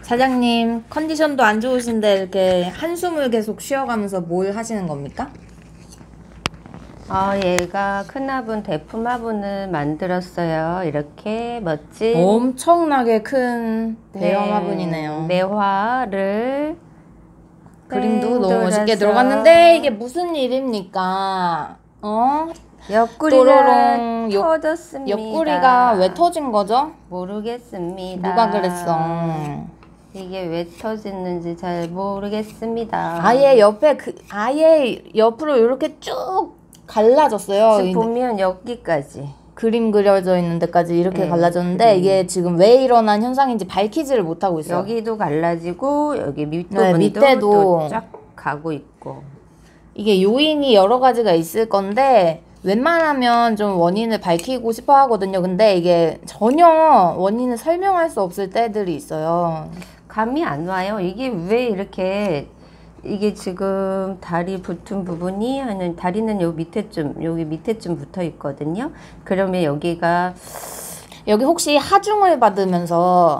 사장님, 컨디션도 안 좋으신데 이렇게 한숨을 계속 쉬어가면서 뭘 하시는 겁니까? 얘가 큰화분 대품 화분을 만들었어요. 이렇게 멋진 엄청나게 큰 대형 화분이네요. 매화를 그림도 너무 멋있게 들어갔는데 이게 무슨 일입니까? 옆구리가 또로롱. 터졌습니다. 옆구리가 왜 터진 거죠? 모르겠습니다. 누가 그랬어? 이게 왜 터졌는지 잘 모르겠습니다. 아예 아예 옆으로 이렇게 쭉 갈라졌어요. 지금 보면 여기까지 그림 그려져 있는 데까지 이렇게 네, 갈라졌는데 이게 지금 왜 일어난 현상인지 밝히지를 못하고 있어요. 여기도 갈라지고 여기 밑에도 밑에도 쫙 가고 있고. 이게 요인이 여러 가지가 있을 건데 웬만하면 좀 원인을 밝히고 싶어 하거든요. 근데 이게 전혀 원인을 설명할 수 없을 때들이 있어요. 감이 안 와요. 이게 왜 이렇게 이게 지금 다리 붙은 부분이 다리는 여기 밑에쯤 붙어 있거든요. 그러면 여기 혹시 하중을 받으면서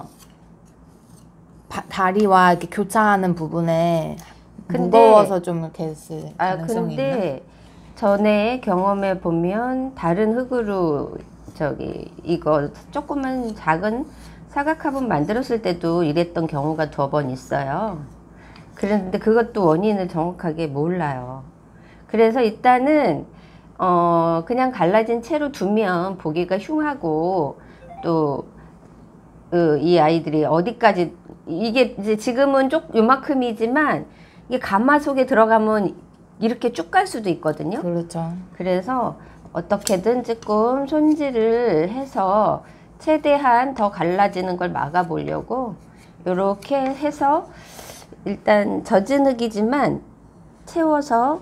다리와 이렇게 교차하는 부분에 무거워서 좀 이렇게 했을 가능성이 있나? 근데 전에 경험해 보면 다른 흙으로 이거 조그만 작은 사각 화분 만들었을 때도 이랬던 경우가 2번 있어요. 그런데 그것도 원인을 정확하게 몰라요. 그래서 일단은 그냥 갈라진 채로 두면 보기가 흉하고 또 이 아이들이 어디까지 이게 이제 지금은 요만큼이지만 이게 가마 속에 들어가면 이렇게 쭉 갈 수도 있거든요. 그렇죠. 그래서 어떻게든 조금 손질을 해서 최대한 더 갈라지는 걸 막아보려고 이렇게 해서 일단 젖은 흙이지만 채워서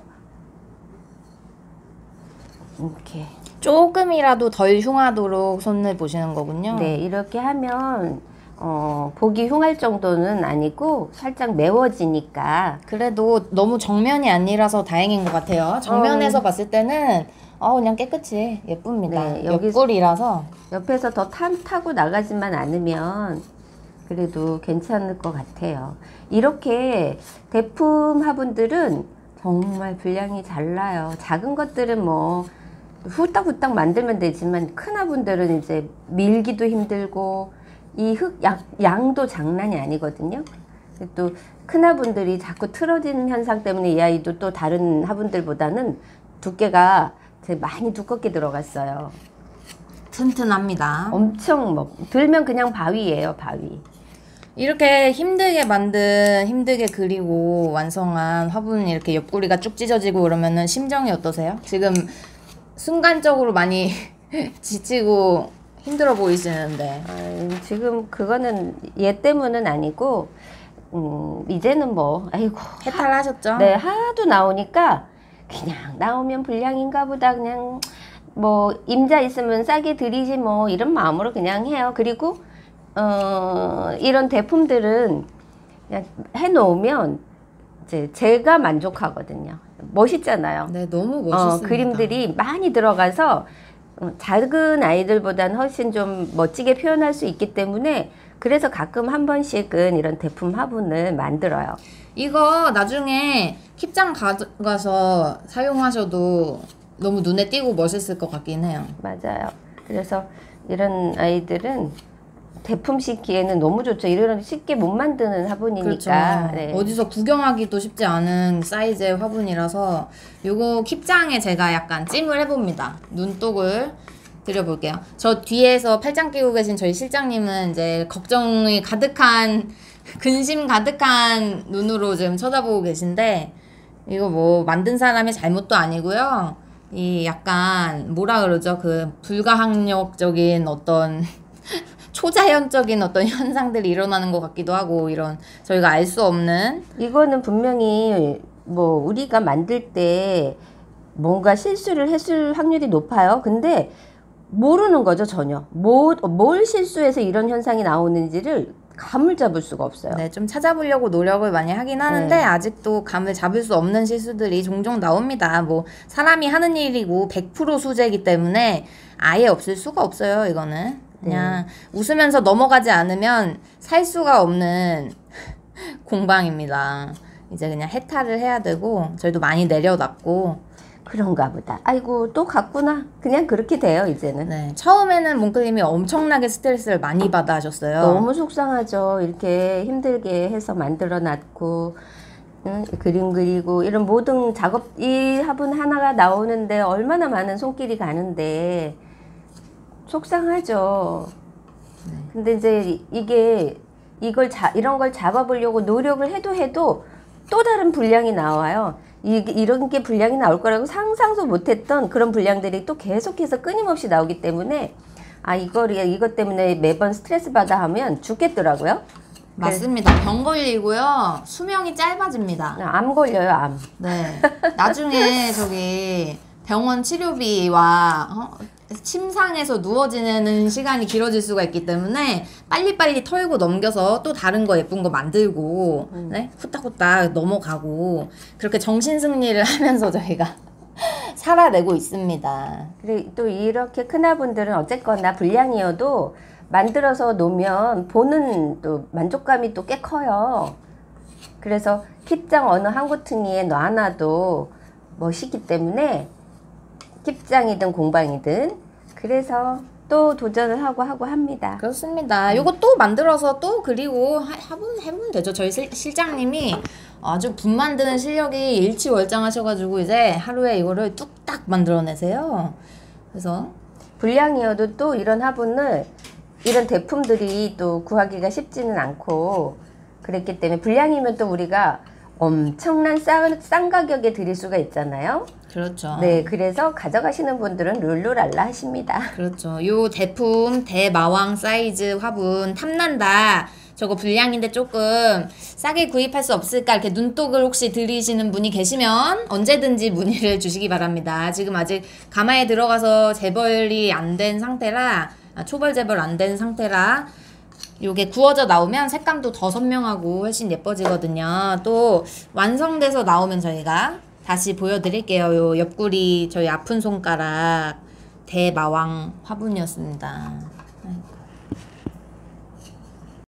이렇게 조금이라도 덜 흉하도록 손을 보시는 거군요. 네, 이렇게 하면 보기 흉할 정도는 아니고 살짝 매워지니까. 그래도 너무 정면이 아니라서 다행인 것 같아요. 정면에서 봤을 때는 그냥 깨끗이 예쁩니다. 네, 옆구리라서 옆에서 더 타고 나가지만 않으면 그래도 괜찮을 것 같아요. 이렇게 대품 화분들은 정말 분량이 잘 나요. 작은 것들은 뭐 후딱후딱 만들면 되지만 큰 화분들은 이제 밀기도 힘들고 이 흙 양도 장난이 아니거든요. 또 큰 화분들이 자꾸 틀어지는 현상 때문에 이 아이도 또 다른 화분들보다는 두께가 되게 많이 두껍게 들어갔어요. 튼튼합니다. 엄청 들면 그냥 바위예요, 바위. 이렇게 힘들게 그리고 완성한 화분 이렇게 옆구리가 쭉 찢어지고 그러면은 심정이 어떠세요? 지금 순간적으로 많이 지치고 힘들어 보이시는데. 지금 그거는 얘 때문은 아니고 이제는 아이고 해탈하셨죠? 네, 하도 나오니까 그냥 나오면 불량인가 보다 그냥 임자 있으면 싸게 드리지 이런 마음으로 그냥 해요. 그리고 이런 대품들은 그냥 해놓으면 제가 만족하거든요. 멋있잖아요. 네, 너무 멋있습니다. 그림들이 많이 들어가서 작은 아이들보다는 훨씬 좀 멋지게 표현할 수 있기 때문에 그래서 가끔 한 번씩은 이런 대품 화분을 만들어요. 이거 나중에 킵장 가져가서 사용하셔도 너무 눈에 띄고 멋있을 것 같긴 해요. 맞아요. 그래서 이런 아이들은 대품 싣기에는 너무 좋죠. 이런 쉽게 못 만드는 화분이니까. 그렇죠. 네. 어디서 구경하기도 쉽지 않은 사이즈의 화분이라서 요거 킵장에 제가 약간 찜을 해봅니다. 눈독을 드려볼게요. 저 뒤에서 팔짱 끼고 계신 저희 실장님은 이제 걱정이 가득한 근심 가득한 눈으로 지금 쳐다보고 계신데 이거 만든 사람의 잘못도 아니고요. 이 약간 뭐라 그러죠? 그 불가항력적인 어떤 초자연적인 어떤 현상들이 일어나는 것 같기도 하고 이런 저희가 알 수 없는 이거는 분명히 우리가 만들 때 뭔가 실수를 했을 확률이 높아요. 근데 모르는 거죠, 전혀. 뭘 실수해서 이런 현상이 나오는지를 감을 잡을 수가 없어요. 네, 좀 찾아보려고 노력을 많이 하긴 하는데 아직도 감을 잡을 수 없는 실수들이 종종 나옵니다. 사람이 하는 일이고 100% 수제이기 때문에 아예 없을 수가 없어요, 이거는. 그냥 웃으면서 넘어가지 않으면 살 수가 없는 공방입니다. 이제 그냥 해탈을 해야 되고 저희도 많이 내려놨고 그런가 보다. 아이고 또 갔구나. 그냥 그렇게 돼요 이제는. 네, 처음에는 몽클님이 엄청나게 스트레스를 많이 받아 하셨어요. 너무 속상하죠. 이렇게 힘들게 해서 만들어 놨고 그림 그리고 이런 모든 작업 이 화분 하나가 나오는데 얼마나 많은 손길이 가는데 속상하죠. 근데 이제 이런 걸 잡아보려고 노력을 해도 또 다른 분량이 나와요. 이런 게 분량이 나올 거라고 상상도 못했던 그런 분량들이 또 계속해서 끊임없이 나오기 때문에 이것 때문에 매번 스트레스 받아 하면 죽겠더라고요. 맞습니다. 병 걸리고요. 수명이 짧아집니다. 암 걸려요, 암. 네. 나중에 저기 병원 치료비와 침상에서 누워 지내는 시간이 길어질 수가 있기 때문에 빨리빨리 털고 넘겨서 또 다른 거 예쁜 거 만들고 네? 후딱후딱 넘어가고 그렇게 정신승리를 하면서 저희가 살아내고 있습니다. 그리고 또 이렇게 큰 화분들은 어쨌거나 분량이어도 만들어서 놓으면 보는 또 만족감이 또 꽤 커요. 그래서 킵장 어느 한 구퉁이에 놔놔도 멋있기 때문에 킵장이든 공방이든 그래서 또 도전을 하고 합니다. 그렇습니다. 요거 또 만들어서 또 그리고 해보면 되죠. 저희 실장님이 아주 분 만드는 실력이 일치월장하셔가지고 이제 하루에 이거를 뚝딱 만들어내세요. 그래서 불량이어도 또 이런 화분을 이런 대품들이 또 구하기가 쉽지는 않고 그랬기 때문에 불량이면 또 우리가 엄청난 싼 가격에 드릴 수가 있잖아요. 그렇죠. 네, 그래서 가져가시는 분들은 룰루랄라 하십니다. 그렇죠. 요 제품 대마왕 사이즈 화분 탐난다. 저거 불량인데 조금 싸게 구입할 수 없을까? 이렇게 눈독을 혹시 들이시는 분이 계시면 언제든지 문의를 주시기 바랍니다. 지금 아직 가마에 들어가서 재벌이 안 된 상태라 초벌 재벌 안 된 상태라 요게 구워져 나오면 색감도 더 선명하고 훨씬 예뻐지거든요. 또 완성돼서 나오면 저희가 다시 보여드릴게요. 요 옆구리 저희 아픈 손가락 대마왕 화분이었습니다.